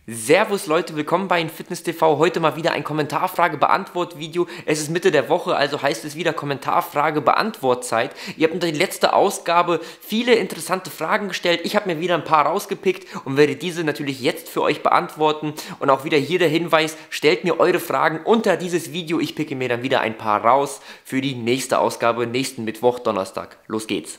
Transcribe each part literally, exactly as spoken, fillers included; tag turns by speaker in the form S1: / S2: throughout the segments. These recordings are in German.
S1: Servus Leute, willkommen bei Fitness T V. Heute mal wieder ein Kommentarfrage-Beantwort-Video. Es ist Mitte der Woche, also heißt es wieder Kommentarfrage-Beantwort-Zeit. Ihr habt unter die letzte Ausgabe viele interessante Fragen gestellt. Ich habe mir wieder ein paar rausgepickt und werde diese natürlich jetzt für euch beantworten. Und auch wieder hier der Hinweis, stellt mir eure Fragen unter dieses Video. Ich picke mir dann wieder ein paar raus für die nächste Ausgabe, nächsten Mittwoch, Donnerstag. Los geht's.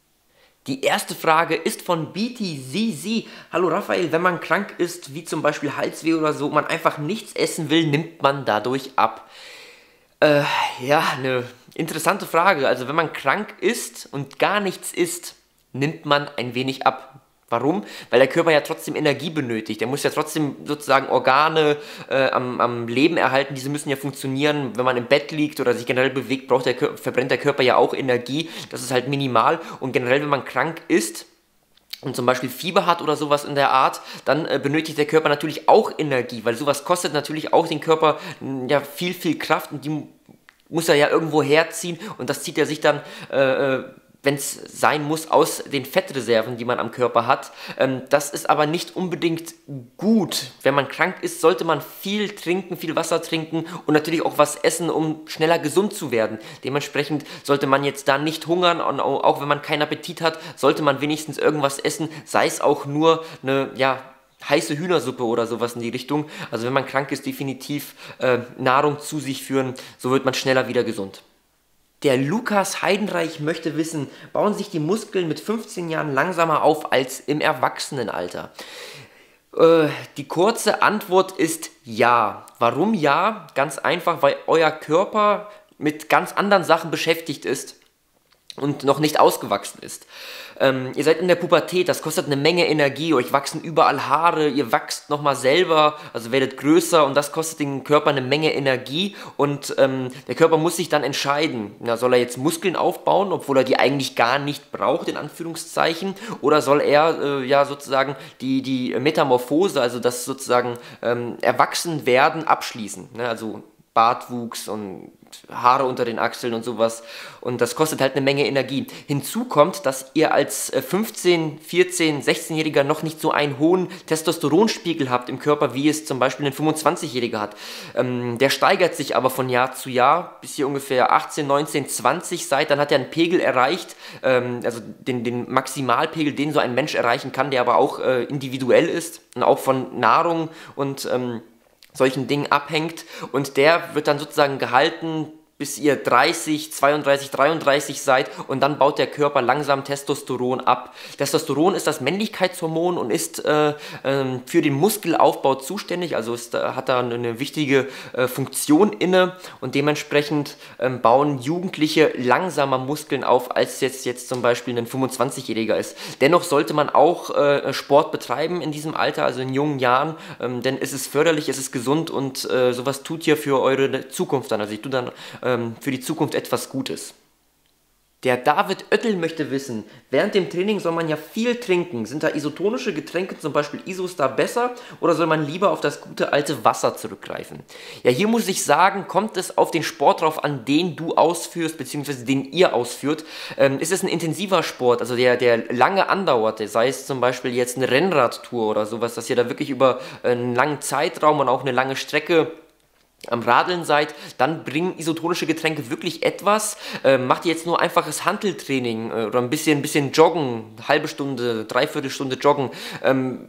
S1: Die erste Frage ist von B T Z Z. Hallo Raphael, wenn man krank ist, wie zum Beispiel Halsweh oder so, man einfach nichts essen will, nimmt man dadurch ab? Äh, ja, eine interessante Frage. Also wenn man krank ist und gar nichts isst, nimmt man ein wenig ab. Warum? Weil der Körper ja trotzdem Energie benötigt. Der muss ja trotzdem sozusagen Organe äh, am, am Leben erhalten. Diese müssen ja funktionieren. Wenn man im Bett liegt oder sich generell bewegt, braucht der Körper, verbrennt der Körper ja auch Energie. Das ist halt minimal. Und generell, wenn man krank ist und zum Beispiel Fieber hat oder sowas in der Art, dann äh, benötigt der Körper natürlich auch Energie, weil sowas kostet natürlich auch den Körper ja viel, viel Kraft und die muss er ja irgendwo herziehen und das zieht er sich dann äh, wenn es sein muss, aus den Fettreserven, die man am Körper hat. Ähm, das ist aber nicht unbedingt gut. Wenn man krank ist, sollte man viel trinken, viel Wasser trinken und natürlich auch was essen, um schneller gesund zu werden. Dementsprechend sollte man jetzt da nicht hungern und auch wenn man keinen Appetit hat, sollte man wenigstens irgendwas essen, sei es auch nur eine, ja, heiße Hühnersuppe oder sowas in die Richtung. Also wenn man krank ist, definitiv äh, Nahrung zu sich führen, so wird man schneller wieder gesund. Der Lukas Heidenreich möchte wissen, bauen sich die Muskeln mit fünfzehn Jahren langsamer auf als im Erwachsenenalter? Äh, die kurze Antwort ist ja. Warum ja? Ganz einfach, weil euer Körper mit ganz anderen Sachen beschäftigt ist und noch nicht ausgewachsen ist. Ähm, ihr seid in der Pubertät, das kostet eine Menge Energie, euch wachsen überall Haare, ihr wachst nochmal selber, also werdet größer und das kostet den Körper eine Menge Energie und ähm, der Körper muss sich dann entscheiden, na, soll er jetzt Muskeln aufbauen, obwohl er die eigentlich gar nicht braucht, in Anführungszeichen, oder soll er äh, ja sozusagen die, die Metamorphose, also das sozusagen ähm, Erwachsenwerden abschließen, ne? Also Bartwuchs und Haare unter den Achseln und sowas und das kostet halt eine Menge Energie. Hinzu kommt, dass ihr als fünfzehn-, vierzehn-, sechzehnjähriger noch nicht so einen hohen Testosteronspiegel habt im Körper, wie es zum Beispiel ein fünfundzwanzigjähriger hat. Ähm, der steigert sich aber von Jahr zu Jahr, bis ihr ungefähr achtzehn, neunzehn, zwanzig seid, dann hat er einen Pegel erreicht, ähm, also den, den Maximalpegel, den so ein Mensch erreichen kann, der aber auch äh, individuell ist und auch von Nahrung und ähm, solchen Dingen abhängt und der wird dann sozusagen gehalten, bis ihr dreißig, zweiunddreißig, dreiunddreißig seid und dann baut der Körper langsam Testosteron ab. Testosteron ist das Männlichkeitshormon und ist äh, äh, für den Muskelaufbau zuständig, also ist, äh, hat da eine wichtige äh, Funktion inne und dementsprechend äh, bauen Jugendliche langsamer Muskeln auf, als jetzt, jetzt zum Beispiel ein fünfundzwanzigjähriger ist. Dennoch sollte man auch äh, Sport betreiben in diesem Alter, also in jungen Jahren, ähm, denn es ist förderlich, es ist gesund und äh, sowas tut ja für eure Zukunft dann, also ich tue dann äh, für die Zukunft etwas Gutes. Der David Oettel möchte wissen, während dem Training soll man ja viel trinken. Sind da isotonische Getränke, zum Beispiel Isostar, besser oder soll man lieber auf das gute alte Wasser zurückgreifen? Ja, hier muss ich sagen, kommt es auf den Sport drauf an, den du ausführst, beziehungsweise den ihr ausführt. Ähm, ist es ein intensiver Sport, also der, der lange andauert, sei es zum Beispiel jetzt eine Rennradtour oder sowas, dass ihr da wirklich über einen langen Zeitraum und auch eine lange Strecke am Radeln seid, dann bringen isotonische Getränke wirklich etwas. Äh, macht ihr jetzt nur einfaches Hanteltraining äh, oder ein bisschen, ein bisschen Joggen, halbe Stunde, dreiviertel Stunde Joggen, ähm,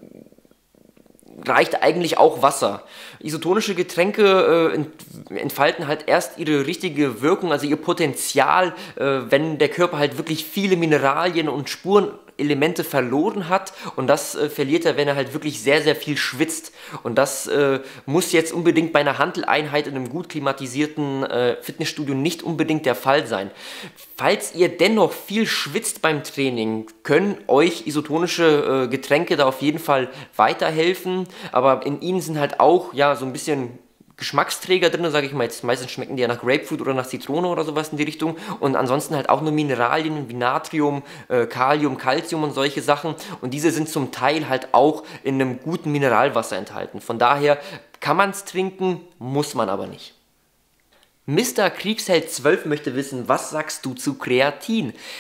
S1: reicht eigentlich auch Wasser. Isotonische Getränke äh, ent entfalten halt erst ihre richtige Wirkung, also ihr Potenzial, äh, wenn der Körper halt wirklich viele Mineralien und Spurenelemente verloren hat und das äh, verliert er, wenn er halt wirklich sehr, sehr viel schwitzt und das äh, muss jetzt unbedingt bei einer Hanteleinheit in einem gut klimatisierten äh, Fitnessstudio nicht unbedingt der Fall sein. Falls ihr dennoch viel schwitzt beim Training, können euch isotonische äh, Getränke da auf jeden Fall weiterhelfen, aber in ihnen sind halt auch ja so ein bisschen Geschmacksträger drin, sage ich mal, jetzt meistens schmecken die ja nach Grapefruit oder nach Zitrone oder sowas in die Richtung und ansonsten halt auch nur Mineralien wie Natrium, äh, Kalium, Calcium und solche Sachen und diese sind zum Teil halt auch in einem guten Mineralwasser enthalten. Von daher kann man es trinken, muss man aber nicht. Mister Kriegsheld zwölf möchte wissen, was sagst du zu Kreatin?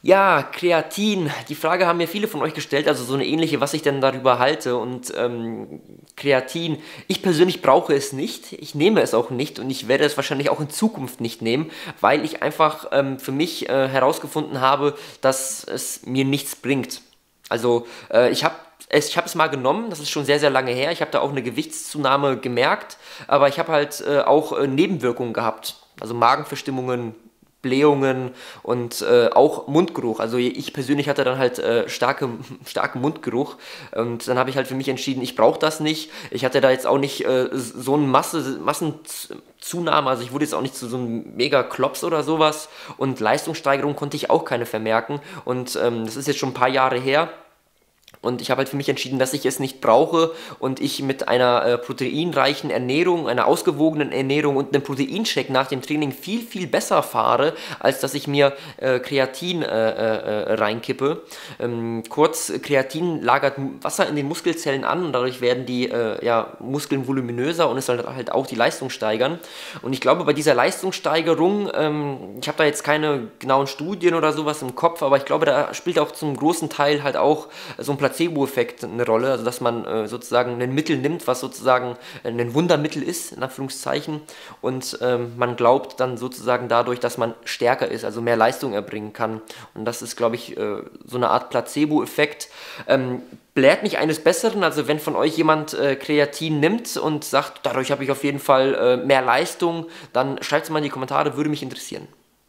S1: Ja, Kreatin. Die Frage haben mir viele von euch gestellt, also so eine ähnliche, was ich denn darüber halte. Und ähm, Kreatin, ich persönlich brauche es nicht. Ich nehme es auch nicht und ich werde es wahrscheinlich auch in Zukunft nicht nehmen, weil ich einfach ähm, für mich äh, herausgefunden habe, dass es mir nichts bringt. Also äh, ich habe es, ich habe es mal genommen, das ist schon sehr, sehr lange her. Ich habe da auch eine Gewichtszunahme gemerkt, aber ich habe halt äh, auch äh, Nebenwirkungen gehabt. Also Magenverstimmungen, Blähungen und äh, auch Mundgeruch. Also ich persönlich hatte dann halt äh, starke, starken Mundgeruch und dann habe ich halt für mich entschieden, ich brauche das nicht. Ich hatte da jetzt auch nicht äh, so eine Masse, Massenzunahme, also ich wurde jetzt auch nicht zu so einem Mega-Klops oder sowas und Leistungssteigerung konnte ich auch keine vermerken und ähm, das ist jetzt schon ein paar Jahre her. Und ich habe halt für mich entschieden, dass ich es nicht brauche und ich mit einer äh, proteinreichen Ernährung, einer ausgewogenen Ernährung und einem Proteinshake nach dem Training viel, viel besser fahre, als dass ich mir äh, Kreatin äh, äh, reinkippe. Ähm, kurz, Kreatin lagert Wasser in den Muskelzellen an und dadurch werden die äh, ja, Muskeln voluminöser und es soll halt auch die Leistung steigern. Und ich glaube, bei dieser Leistungssteigerung, ähm, ich habe da jetzt keine genauen Studien oder sowas im Kopf, aber ich glaube, da spielt auch zum großen Teil halt auch so ein Placebo-Effekt eine Rolle, also dass man äh, sozusagen ein Mittel nimmt, was sozusagen ein Wundermittel ist, in Anführungszeichen, und ähm, man glaubt dann sozusagen dadurch, dass man stärker ist, also mehr Leistung erbringen kann. Und das ist, glaube ich, äh, so eine Art Placebo-Effekt. Ähm, belehrt mich eines Besseren, also wenn von euch jemand äh, Kreatin nimmt und sagt, dadurch habe ich auf jeden Fall äh, mehr Leistung, dann schreibt es mal in die Kommentare, würde mich interessieren.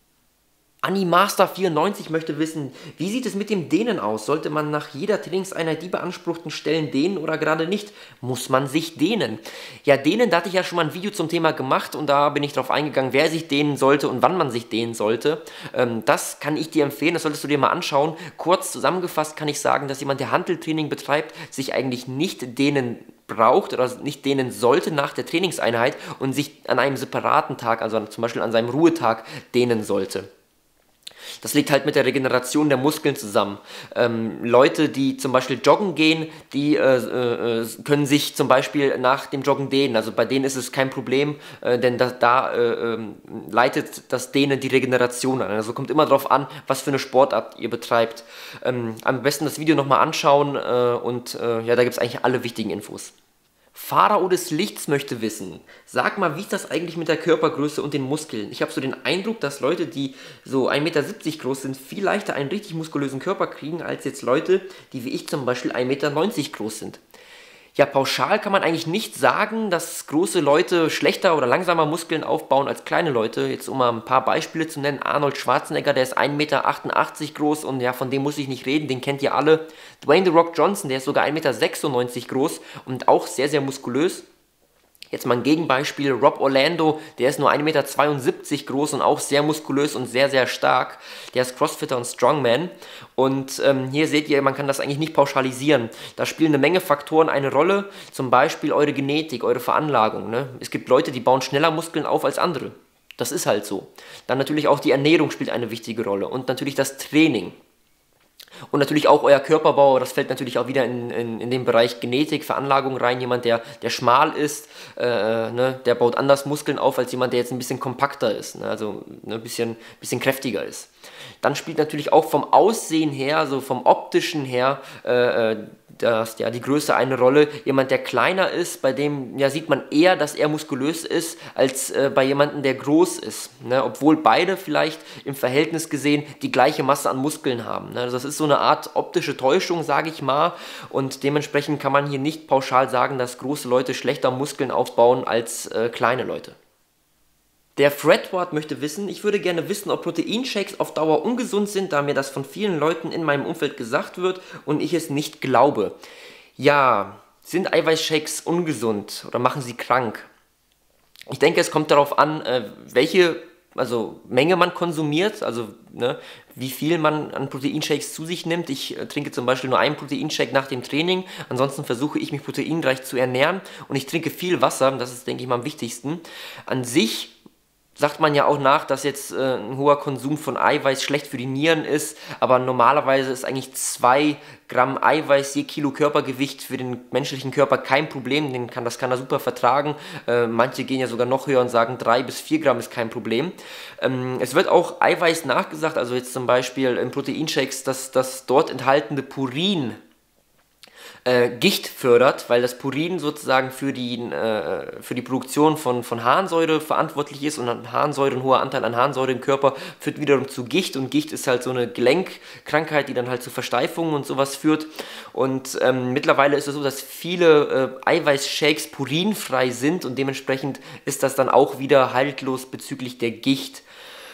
S1: Animaster vierundneunzig möchte wissen, wie sieht es mit dem Dehnen aus? Sollte man nach jeder Trainingseinheit die beanspruchten Stellen dehnen oder gerade nicht? Muss man sich dehnen? Ja, dehnen, da hatte ich ja schon mal ein Video zum Thema gemacht und da bin ich darauf eingegangen, wer sich dehnen sollte und wann man sich dehnen sollte. Ähm, das kann ich dir empfehlen, das solltest du dir mal anschauen. Kurz zusammengefasst kann ich sagen, dass jemand, der Hanteltraining betreibt, sich eigentlich nicht dehnen braucht oder nicht dehnen sollte nach der Trainingseinheit und sich an einem separaten Tag, also zum Beispiel an seinem Ruhetag, dehnen sollte. Das liegt halt mit der Regeneration der Muskeln zusammen. Ähm, Leute, die zum Beispiel joggen gehen, die äh, äh, können sich zum Beispiel nach dem Joggen dehnen. Also bei denen ist es kein Problem, äh, denn da, da äh, äh, leitet das Dehnen die Regeneration an. Also kommt immer darauf an, was für eine Sportart ihr betreibt. Ähm, am besten das Video nochmal anschauen äh, und äh, ja, da gibt es eigentlich alle wichtigen Infos. Pharao des Lichts möchte wissen, sag mal, wie ist das eigentlich mit der Körpergröße und den Muskeln? Ich habe so den Eindruck, dass Leute, die so ein Meter siebzig groß sind, viel leichter einen richtig muskulösen Körper kriegen, als jetzt Leute, die wie ich zum Beispiel ein Meter neunzig groß sind. Ja, pauschal kann man eigentlich nicht sagen, dass große Leute schlechter oder langsamer Muskeln aufbauen als kleine Leute. Jetzt um mal ein paar Beispiele zu nennen, Arnold Schwarzenegger, der ist ein Meter achtundachtzig groß und ja, von dem muss ich nicht reden, den kennt ihr alle. Dwayne The Rock Johnson, der ist sogar ein Meter sechsundneunzig groß und auch sehr, sehr muskulös. Jetzt mal ein Gegenbeispiel, Rob Orlando, der ist nur ein Meter zweiundsiebzig groß und auch sehr muskulös und sehr, sehr stark. Der ist Crossfitter und Strongman. Und ähm, hier seht ihr, man kann das eigentlich nicht pauschalisieren. Da spielen eine Menge Faktoren eine Rolle, zum Beispiel eure Genetik, eure Veranlagung. Ne? Es gibt Leute, die bauen schneller Muskeln auf als andere. Das ist halt so. Dann natürlich auch die Ernährung spielt eine wichtige Rolle und natürlich das Training. Und natürlich auch euer Körperbau, das fällt natürlich auch wieder in, in, in den Bereich Genetik, Veranlagung rein. Jemand, der, der schmal ist, äh, ne, der baut anders Muskeln auf, als jemand, der jetzt ein bisschen kompakter ist, ne, also ne, ein bisschen, bisschen kräftiger ist. Dann spielt natürlich auch vom Aussehen her, also vom optischen her, äh, das, ja, die Größe eine Rolle. Jemand, der kleiner ist, bei dem ja, sieht man eher, dass er muskulös ist, als äh, bei jemandem, der groß ist. Ne? Obwohl beide vielleicht im Verhältnis gesehen die gleiche Masse an Muskeln haben. Ne? Also das ist so eine Art optische Täuschung, sage ich mal. Und dementsprechend kann man hier nicht pauschal sagen, dass große Leute schlechter Muskeln aufbauen als äh, kleine Leute. Der Fredward möchte wissen, ich würde gerne wissen, ob Proteinshakes auf Dauer ungesund sind, da mir das von vielen Leuten in meinem Umfeld gesagt wird und ich es nicht glaube. Ja, sind Eiweißshakes ungesund oder machen sie krank? Ich denke, es kommt darauf an, welche also Menge man konsumiert, also ne, wie viel man an Proteinshakes zu sich nimmt. Ich äh, trinke zum Beispiel nur einen Proteinshake nach dem Training, ansonsten versuche ich mich proteinreich zu ernähren und ich trinke viel Wasser, das ist, denke ich mal, am wichtigsten. An sich sagt man ja auch nach, dass jetzt äh, ein hoher Konsum von Eiweiß schlecht für die Nieren ist, aber normalerweise ist eigentlich zwei Gramm Eiweiß je Kilo Körpergewicht für den menschlichen Körper kein Problem, den kann, das kann er super vertragen. Äh, manche gehen ja sogar noch höher und sagen drei bis vier Gramm ist kein Problem. Ähm, es wird auch Eiweiß nachgesagt, also jetzt zum Beispiel in Proteinshakes, dass das dort enthaltene Purin Äh, Gicht fördert, weil das Purin sozusagen für die, äh, für die Produktion von, von Harnsäure verantwortlich ist, und Harnsäure, ein hoher Anteil an Harnsäure im Körper führt wiederum zu Gicht, und Gicht ist halt so eine Gelenkkrankheit, die dann halt zu Versteifungen und sowas führt. Und ähm, mittlerweile ist es so, dass viele äh, Eiweißshakes purinfrei sind, und dementsprechend ist das dann auch wieder haltlos bezüglich der Gicht.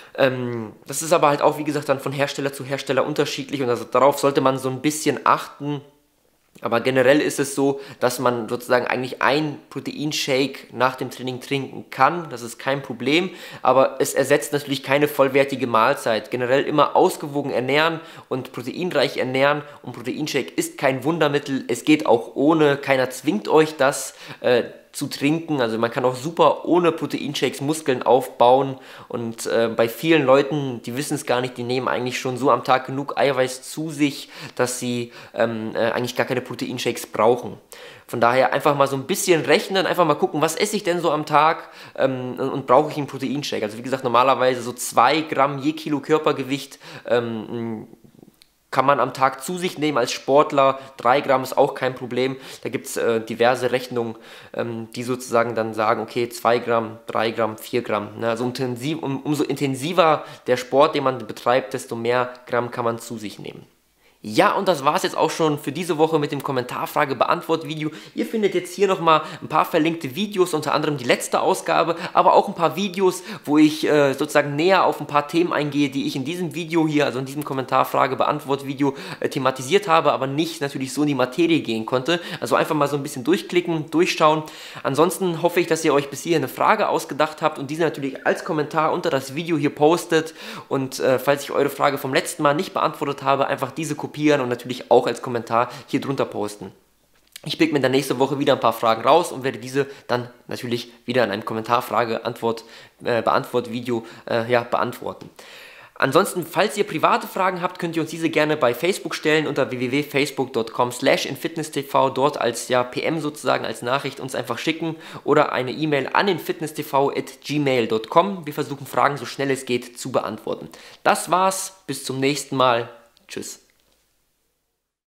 S1: Ähm, das ist aber halt auch, wie gesagt, dann von Hersteller zu Hersteller unterschiedlich, und also darauf sollte man so ein bisschen achten. Aber generell ist es so, dass man sozusagen eigentlich ein Proteinshake nach dem Training trinken kann. Das ist kein Problem, aber es ersetzt natürlich keine vollwertige Mahlzeit. Generell immer ausgewogen ernähren und proteinreich ernähren. Und Proteinshake ist kein Wundermittel. Es geht auch ohne. Keiner zwingt euch das äh, zu trinken. Also man kann auch super ohne Proteinshakes Muskeln aufbauen, und äh, bei vielen Leuten, die wissen es gar nicht, die nehmen eigentlich schon so am Tag genug Eiweiß zu sich, dass sie ähm, äh, eigentlich gar keine Proteinshakes brauchen. Von daher einfach mal so ein bisschen rechnen, einfach mal gucken, was esse ich denn so am Tag, ähm, und, und brauche ich einen Proteinshake. Also wie gesagt, normalerweise so zwei Gramm je Kilo Körpergewicht ähm, kann man am Tag zu sich nehmen als Sportler. drei Gramm ist auch kein Problem. Da gibt es äh, diverse Rechnungen, ähm, die sozusagen dann sagen, okay, zwei Gramm, drei Gramm, vier Gramm. Ne? Also intensiv, um, umso intensiver der Sport, den man betreibt, desto mehr Gramm kann man zu sich nehmen. Ja, und das war es jetzt auch schon für diese Woche mit dem Kommentarfrage-Beantwort-Video. Ihr findet jetzt hier nochmal ein paar verlinkte Videos, unter anderem die letzte Ausgabe, aber auch ein paar Videos, wo ich äh, sozusagen näher auf ein paar Themen eingehe, die ich in diesem Video hier, also in diesem Kommentarfrage-Beantwort-Video äh, thematisiert habe, aber nicht natürlich so in die Materie gehen konnte. Also einfach mal so ein bisschen durchklicken, durchschauen. Ansonsten hoffe ich, dass ihr euch bis hierhin eine Frage ausgedacht habt und diese natürlich als Kommentar unter das Video hier postet. Und äh, falls ich eure Frage vom letzten Mal nicht beantwortet habe, einfach diese kopieren und natürlich auch als Kommentar hier drunter posten. Ich pick mir dann nächste Woche wieder ein paar Fragen raus und werde diese dann natürlich wieder in einem Kommentarfrage-Antwort-Beantwort-Video äh, ja, beantworten. Ansonsten, falls ihr private Fragen habt, könnt ihr uns diese gerne bei Facebook stellen unter w w w punkt facebook punkt com slash infitnesstv, dort als ja, P M sozusagen, als Nachricht uns einfach schicken, oder eine E-Mail an infitnesstv at gmail punkt com. Wir versuchen Fragen so schnell es geht zu beantworten. Das war's, bis zum nächsten Mal. Tschüss.